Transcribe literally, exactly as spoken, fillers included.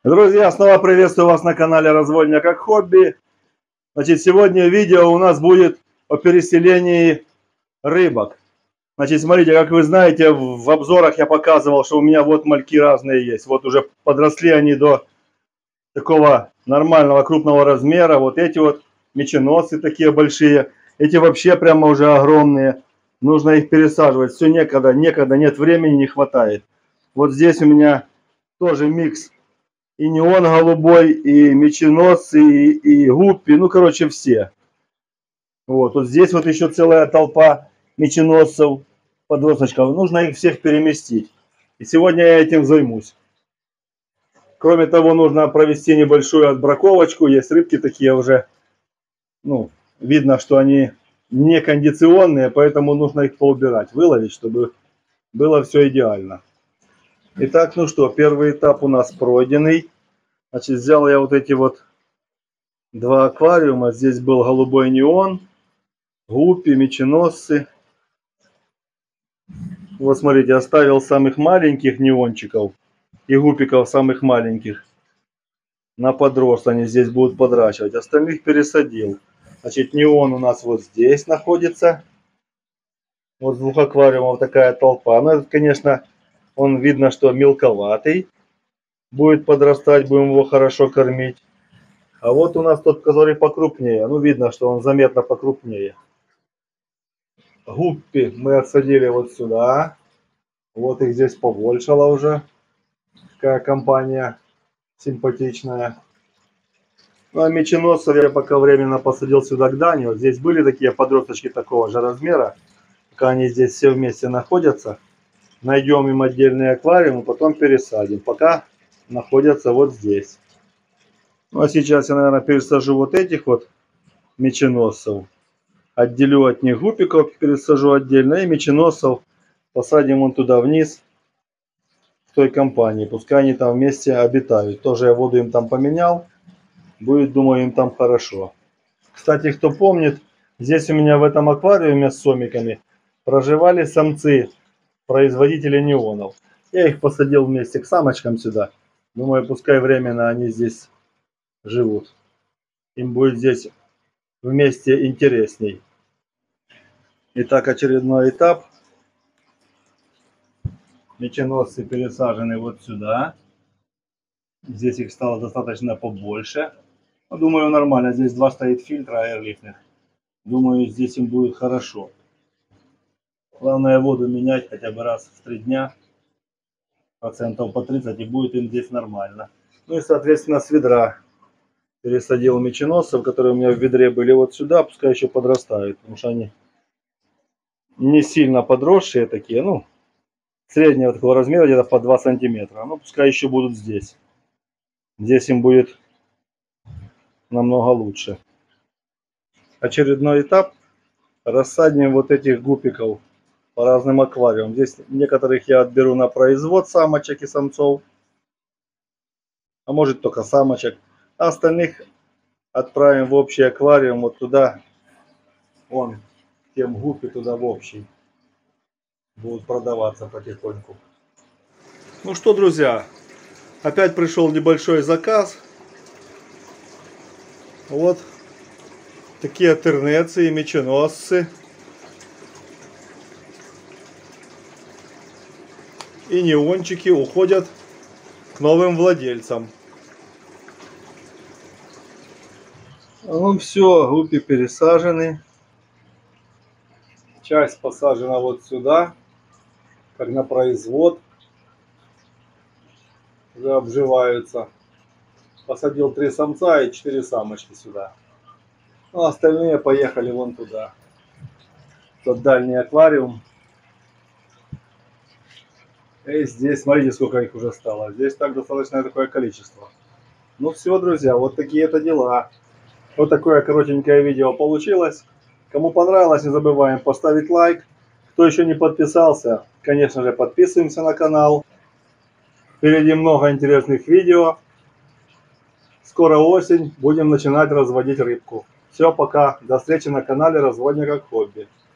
Друзья, снова приветствую вас на канале Разводня как хобби. Значит, сегодня видео у нас будет о переселении рыбок. Значит, смотрите, как вы знаете, в обзорах я показывал, что у меня вот мальки разные есть. Вот уже подросли они до такого нормального крупного размера. Вот эти вот меченосцы такие большие. Эти вообще прямо уже огромные. Нужно их пересаживать. Все некогда, некогда, нет времени, не хватает. Вот здесь у меня тоже микс. И неон голубой, и меченосцы, и, и гуппи, ну, короче, все. Вот, вот здесь вот еще целая толпа меченосцев, подростков. Нужно их всех переместить. И сегодня я этим займусь. Кроме того, нужно провести небольшую отбраковочку. Есть рыбки такие уже, ну, видно, что они не кондиционные, поэтому нужно их поубирать, выловить, чтобы было все идеально. Итак, ну что, первый этап у нас пройденный. Значит, взял я вот эти вот два аквариума. Здесь был голубой неон, гуппи, меченосцы. Вот смотрите, оставил самых маленьких неончиков и гуппиков самых маленьких на подрост. Они здесь будут подращивать. Остальных пересадил. Значит, неон у нас вот здесь находится. Вот с двух аквариумов такая толпа. Но это, конечно, он видно, что мелковатый. Будет подрастать, будем его хорошо кормить. А вот у нас тот, который покрупнее. Ну, видно, что он заметно покрупнее. Гуппи мы отсадили вот сюда. Вот их здесь побольшало уже. Такая компания симпатичная. Ну, а меченосцев я пока временно посадил сюда к Дане. Вот здесь были такие подросточки такого же размера. Пока они здесь все вместе находятся. Найдем им отдельный аквариум и потом пересадим. Пока находятся вот здесь. Ну, а сейчас я, наверное, пересажу вот этих вот меченосцев. Отделю от них гуппиков, пересажу отдельно. И меченосцев посадим вон туда вниз, в той компании. Пускай они там вместе обитают. Тоже я воду им там поменял. Будет, думаю, им там хорошо. Кстати, кто помнит, здесь у меня в этом аквариуме с сомиками проживали самцы производителя неонов. Я их посадил вместе к самочкам сюда. Думаю, пускай временно они здесь живут. Им будет здесь вместе интересней. Итак, очередной этап. Меченосцы пересажены вот сюда. Здесь их стало достаточно побольше. Но, думаю, нормально. Здесь два стоит фильтра аэрлифтных. Думаю, здесь им будет хорошо. Главное воду менять хотя бы раз в три дня. Процентов по тридцать, и будет им здесь нормально. Ну и, соответственно, с ведра пересадил меченосцев, которые у меня в ведре были, вот сюда. Пускай еще подрастают, потому что они не сильно подросшие такие. Ну, среднего такого размера, где-то по два сантиметра. Ну, пускай еще будут здесь. Здесь им будет намного лучше. Очередной этап. Рассадим вот этих гуппиков по разным аквариумам. Здесь некоторых я отберу на производ самочек и самцов. А может только самочек. А остальных отправим в общий аквариум. Вот туда. Вон, тем гуппи туда в общий. Будут продаваться потихоньку. Ну что, друзья. Опять пришел небольшой заказ. Вот такие тернецы и меченосцы. И неончики уходят к новым владельцам. Ну все, гуппи пересажены. Часть посажена вот сюда, как на производ. Уже обживаются. Посадил три самца и четыре самочки сюда. Ну, остальные поехали вон туда. Тот дальний аквариум. И здесь, смотрите, сколько их уже стало. Здесь так достаточно такое количество. Ну все, друзья, вот такие это дела. Вот такое коротенькое видео получилось. Кому понравилось, не забываем поставить лайк. Кто еще не подписался, конечно же, подписываемся на канал. Впереди много интересных видео. Скоро осень, будем начинать разводить рыбку. Все, пока. До встречи на канале Разводня как хобби.